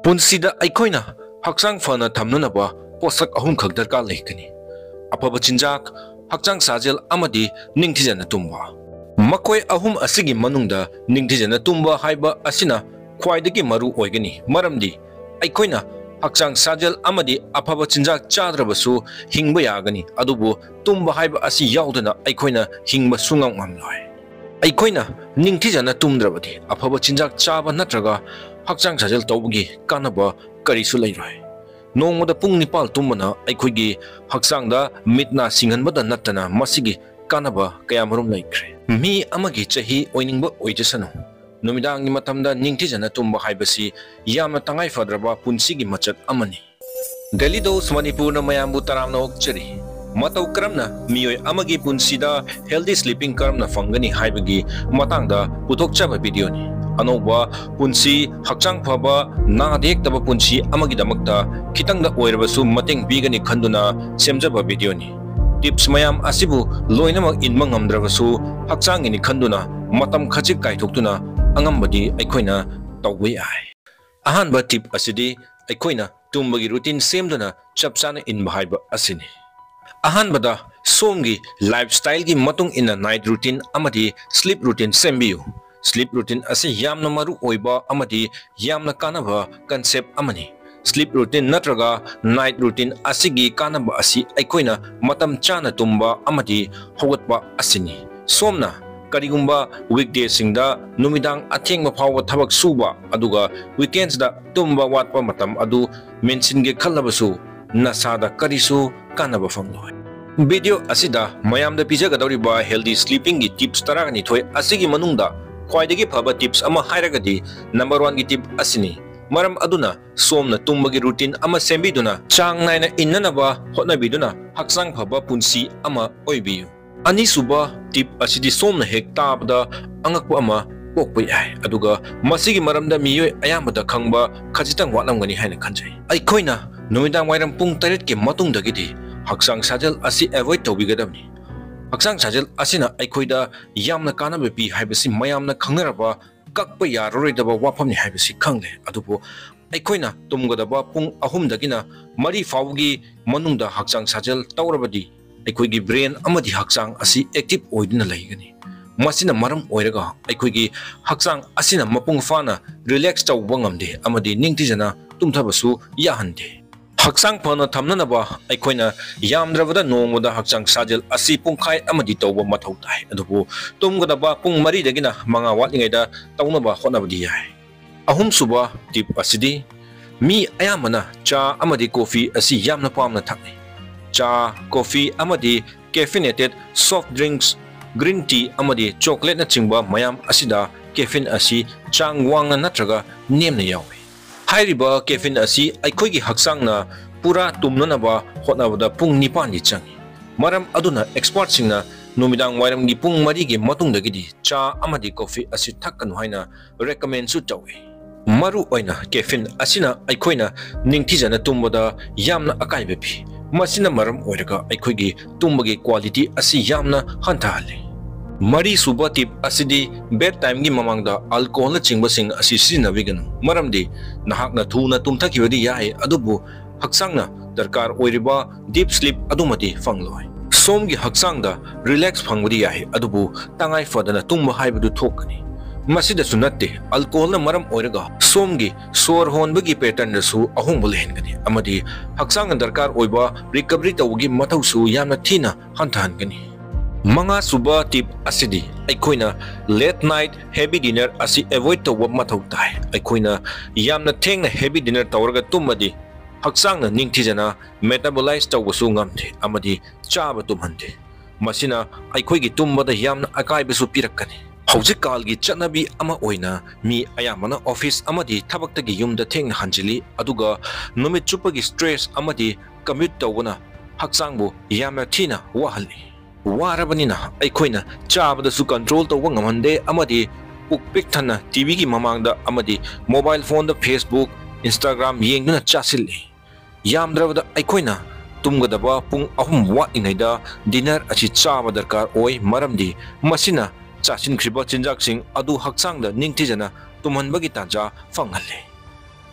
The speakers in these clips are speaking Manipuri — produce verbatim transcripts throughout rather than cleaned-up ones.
Punsida aikoina haksang fana thamnunaba posak ahum khak darkar leikani. Afaba chinjak hakchang sajel amadi ningthijana tumba. Makoi ahum asigi manungda ningthijana tumba haiba asina khwaidagi maru oigani. Maramdi aikoina hakchang sajel amadi afaba chinjak chadrabasu hingba yagani. Adubu tumba haiba asi yaudana aikoina hingba sungam ngamloi. Aikoina ningthijana tumdrabadi afaba chinjak chaba natraga hakchang sajel tawbugi kanaba karisu leiroi. Nongmada pung nipal tumbana aikoigi hakchangda mitna singhanbada nattana masigi kanaba kayamarum laikre. Mi amagi chahi oiningba oijasanu. Numidangi matamda ningthijana tumba haibasi yamna tangai fadraba punsigi machat amani. Delhi dos Manipur mayambu taramna okchari. Matau karamna miyoi amagi punsida healthy sleeping karamna fangani haibagi matangda putokchaba video ni. Anoba punsi hakchang phaba nadek taba punsi amagi damakta kitangda oirabasu mateng bigani khanduna semjaba video ni. Tips mayam asibu loinamak inma ngamdrabasu hakchangini khanduna matam khachik kaithoktuna angambadi aikoina tawba yai. Ahanba tip asidi aikoina tumbagi routine semduna chapchana inba haiba asini. Ahanbada somgi lifestyle gi matung ina night routine amadi sleep routine sembiu. Sleep routine asi yamna maru oiba amadi yamna kanaba concept amani. Sleep routine natraga night routine asigi kanaba asi aikoina matam chana tumba amadi hogatba asini. Somna karigumba weekdays singda numidang athengma phawa thabak suba aduga weekends da tumba watpa matam adu mensinge khallabasu nasada karisu kanaba famloi. Video asida mayamda pijagadoriba healthy sleeping gi tips taragani thoi asigi manungda khwaidagi phaba tips ama hairagadi number one gi tip asini. Maram aduna somna tumbagi routine ama sembiduna chang naina innanaba hotnabiduna hakchang phaba punsi ama oibiyu. Ani suba tip asidi somna hek tabda angakpa ama pokpa yai aduga masigi maramda miyoi ayambada khangba khajitang watlamgani haina khanjai. Aikoina numidang wairam pung taret ke matungdagidi hakchang sajel asi avoid tawbigadamni. Hakchang sajel asina aikoida yamna kanaba pi haibasi mayamna khangnaraba kakpa yaroridaba wapamni haibasi khangle. Adubu aikoina tumgadaba pung ahumdagina mari fawgi manungda hakchang sajel tawrabadi aikoigi brain amadi hakchang asi active oiduna laigani. Masina maram oiraga aikoigi hakchang asina mapung fana relax tawba ngamde amadi ningtijana tumthabasu yahande. Hakchang phana thamnanaba aikoina yamdrabada nongmoda hakchang sajel asi pungkhai amadi tawba mathau tai. Adubu tumgadaba pung mari dagina manga watlingaida tawnaba hotnabadi yai. Ahum suba tip asidi mi ayamana cha amadi coffee asi yamna pamna thakni. Cha, coffee amadi caffeinated soft drinks, green tea amadi chocolate na chingba mayam asida caffeine asi chang wangna natraga nemna yawi. Hairiba caffeine asi aikoigi hakchang na pura tumnanaba hotnabada pung nipan di changi. Maram aduna expert singna numidang wairam gi pung mari gi matungdagidi cha amadi coffee asi thakkan haina recommend su tawi. Maru oina caffeine asina aikoina ningthijana tumbada yamna akaibe pi. Masina maram oiraga aikoigi tumbagi quality asi yamna hantahali. Mari suba tip asidi bedtime gi mamangda alcohol na chingba sing asi sinabiganu. Maramdi nahakna thuna tumthakibadi yai adubu hakchangna darkar oiriba deep sleep adumati fangloi. Somgi hakchangda relax phangbadi yai adubu tangai fadana tumba haibadu thokani. Masida sunatte alcohol na maram oiraga somgi sor honbagi pattern rasu ahongbul hengani amadi hakchang darkar oiba recovery tawgi mathausu yamna thina hantahangani. Manga suba tip asidi aikoina late night heavy dinner asi avoid tawba mathau tai. Aikoina yamna thengna heavy dinner tawraga tumadi hakchangna ningthijana metabolize tawbasu ngamde amadi chaba tumhande. Masina aikoigi tumbada yamna akaibasu pirakkani. Hojik kalgi chanabi ama oina mi ayamana office amadi thabaktagi yumda thengna hanjili aduga numit chupagi stress amadi commute tawbana hakchangbu yamna thina wahali. Warabanina aikoina chabadasu control tawba ngamhande amadi pukpik thana T V gi mamangda amadi mobile phone da Facebook Instagram yengduna chasilli. Yamdrabada aikoina tumgadaba pung ahum watingaida dinner achi chaba darkar oi maramdi masina chasin khriba chinjak sing adu hakchangda ningthijana tumhanbagi tanja fanghale.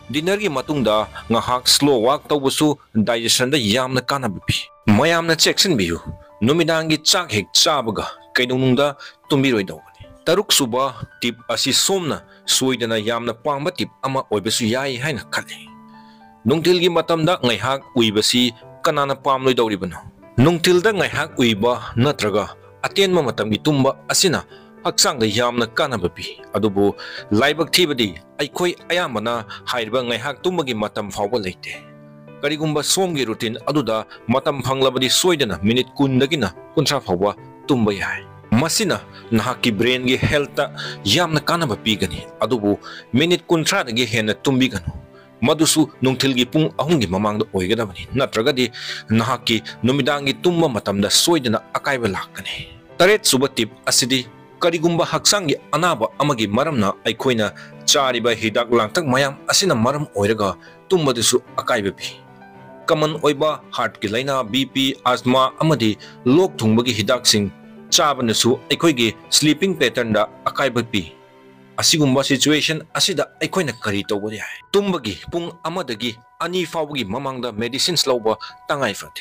Dinner gi matungda ngahak slow walk tawbusu digestion da yamna kanaba pi. Mayamna checksin biyu. Numidangi chak hek chabaga kainunungda tumbiroi dawbani. Taruk suba tip asi somna soidana yamna pangba tip ama oibasu yai haina khali. Nungtilgi matamda ngaihak uibasi kanana pamloi dawribano. Nungtilda ngaihak uiba natraga atenma matamgi tumba asina haksangda yamna kanaba pi. Adubu laibak thibadi aikoi ayamana haiba ngaihak tumbagi matam fawba leite. Karigumba somgi routine aduda matam phanglabadi soidana minute kundagina kunsa fawba tumba yai. Masina nahaki brain gi health yamna kanaba pigani. Adubu minute kunsa dagi hena tumbigano. Madusu nungtilgi pung ahungi mamangda oigadabani. Natragadi nahaki numidangi tumba matamda soidana akaiba lakani. Taret suba tip asidi karigumba haksangi anaba amagi maramna aikoina chariba hidak langtak mayam asina maram oiraga tumbadusu akaiba pi. Common oiba heart ki laina B P asthma amadi lok thungbagi hidak sing chabanasu aikoigi sleeping pattern da akaiba pi. Asigumba situation asida aikoina kari tawba yai. Tumbagi pung amadagi ani fawbagi mamangda medicines lawba tangai fate.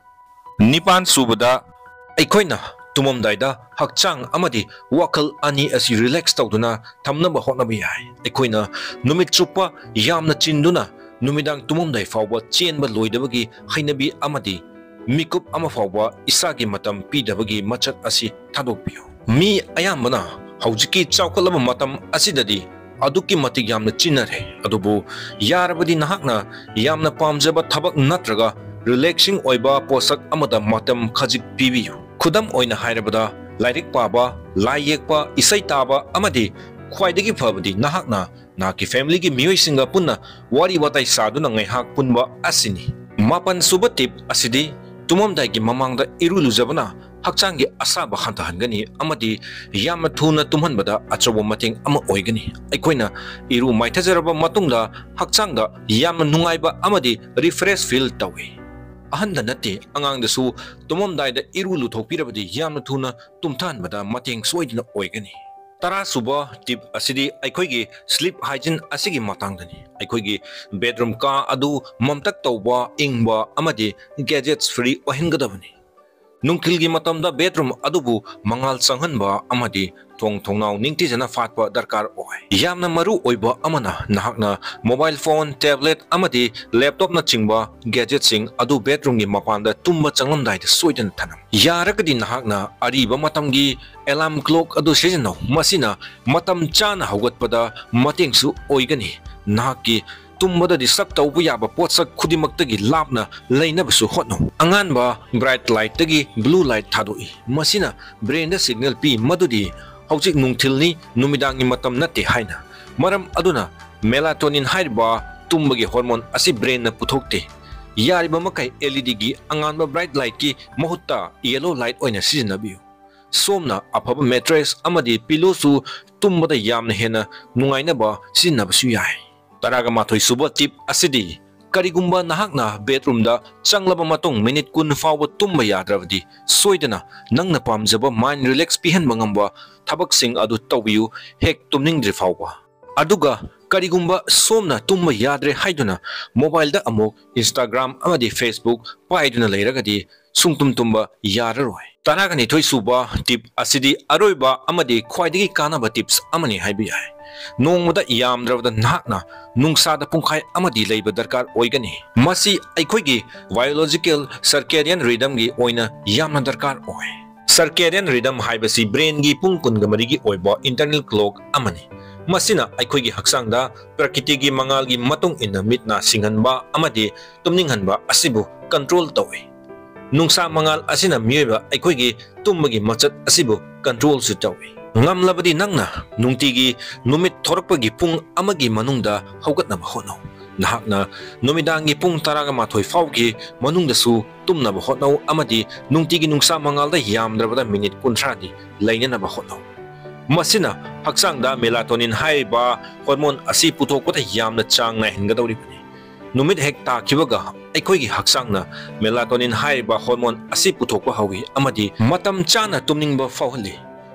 Nipan subada aikoina tumamdaida hakchang amadi wakal ani asi relax tawduna thamnaba hotnaba yai. Aikoina numit chupa yamna chinduna numidang tumamdai fawba chenba loidabagi hainabi amadi mikup ama fawba isagi matam pidabagi machat asi thadokpiyo. Mi ayambana haujiki chawkalaba matam asidadi aduki matik yamna chinare. Adubu yarabadi nahakna yamna pamjaba thabak natraga relaxing oiba posak amada matam khajik pibiyu. Khudam oina hairabada lairik paba lai yekpa isai taba amadi khwaidagi phabadi nahakna naki family gi miyoi singa punna wari watai saduna ngaihak punba asini. Mapan suba tip asidi tumamdai gi mamangda iru lujabana hakchangi asaba hantahangani amadi yamna thuna tumhanbada achobo mating ama oigani. Aikoina iru maithajaraba matungda hakchangda yamna nungaiba amadi refresh feel tawi. Ahanda nati angangdasu tumamdaida iru luthokpirabadi yamna thuna tumthanbada mating soidina oigani. Tara suba tip asidi aikoigi sleep hygiene asigi matangdani. Aikoigi bedroom ka adu mamtak tawba ingba amadi gadgets free ohingadabani. Nungtilgi matamda bedroom adubu mangal sanghanba amadi thong thongnau ningtijana fatpa darkar oi. Yamna maru oiba amana nahakna mobile phone, tablet amadi laptop na chingba gadget sing adu bedroom gi mapanda tumba changlamdai de soidan thanam. Yaragadi nahakna ariba matamgi alarm clock adu sejano masina matam chana haugatpada matengsu oigani. Nahaki tumbada di sak tawbu yaba potsak khudimaktagi lapna lainabasu hotno. Anganba bright light tagi blue light thadoi. Masina brain da signal pi madudi haujik nungthilni numidangi matam nate haina. Maram aduna melatonin haiba tumbagi hormone asi brain na puthokte. Yariba makai L E D gi anganba bright light ki mahutta yellow light oina sijinabiyu. Somna afaba mattress amadi pillow su tumbada yamna hena nungainaba sijinabasu yai. Taraga mathoi suba tip asidi karigumba nahakna bedroom da changlaba matung minute kun fawba tumba yadravadi soidana nangna pamjaba mind relax pihan mangamba thabak sing adu tawbiyu hek tumningdri fawba. Aduga karigumba somna tumba yadre haiduna mobile da amok Instagram amadi Facebook paiduna leiragadi sungtum tumba yararoi. Taraga ni thoi suba tip asidi aroiba amadi khwaidagi kanaba tips amani haibi yai. Nongmada yamdravada nahakna nungsada pungkhai amadi leiba darkar oigani. Masi aikoigi biological circadian rhythm gi oina yamna darkar oi. Circadian rhythm haibasi brain gi pung kungamari gi oiba internal clock amani. Masina aikoigi haksangda prakriti gi mangal gi matung ina mitna singhanba amadi tumninghanba asibu control tawi. Nungsa mangal asina miyoiba aikoigi tumbagi machat asibu control su tawi. Ngamlabadi nangna nungtigi numit thorakpagi pung amagi manungda haugatnaba hotnaw. Nahakna numidangi pung taraga mathoi fawgi manungdasu tumnaba hotnaw amadi nungtigi nungsa mangalda yamdrabada minute kuntradi lainanaba hotnaw. Masina haksangda melatonin haiba hormone asi puthokpata yamna chang nahingadawribani. Numit hek takibaga aikoigi haksangna melatonin haiba hormone asi puthokpa hawi amadi matam chana tumningba fawhali.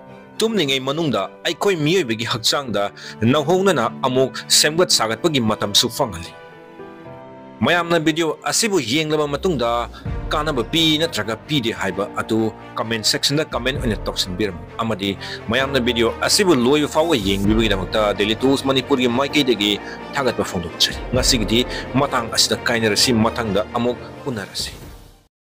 tumningai manungda aikoi miyoibagi hakchangda nahongnana amuk semgat sagatpagi matamsu fanghali. Mayamna video asibu yenglaba matungda kanaba pi natraga pi de haiba atu comment section da comment oina toksinbiram amadi mayamna video asibu loiba fawa yengbibagi damakta daily tools manipur gi maikei degi thagatba phongdokchari ngasigidi matang asida kainarasi matangda amuk unarasi.